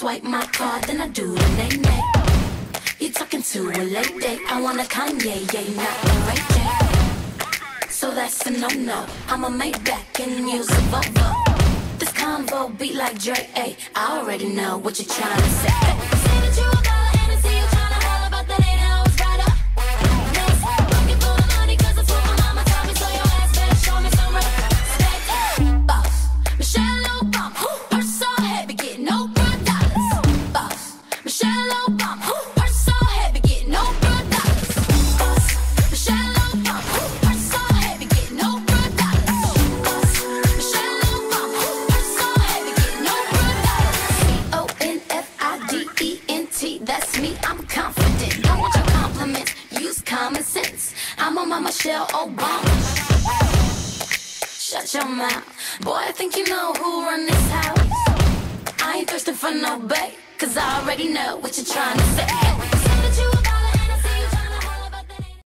swipe my card, then I do the nay-nay. You talking to a late date, I want a Kanye, yeah, not a Ray J. So that's a no-no, I'm a Maybach and use a Volvo. This convo beat like Drake, ayy, I already know what you're trying to say. Say that you a baller and I see you trying to holler, but that ain't how it's right up. Next, looking for the money cause it's what my mama taught me, so your ass better show me some respect. Boss, Michelle Obama, purse so heavy, get no $1. Boss, Michelle Obama, purse so heavy, get no $1. Boss, Michelle Obama, purse so heavy, get no $1. Boss, Michelle Obama, purse so heavy, get no $1. CONFIDENT, that's me, I'm confident. Don't want your compliments, use common sense. I'm on my Michelle Obama. Shut your mouth, boy, I think you know who run this house. I ain't thirsting for no bait, cause I already know what you're trying to say.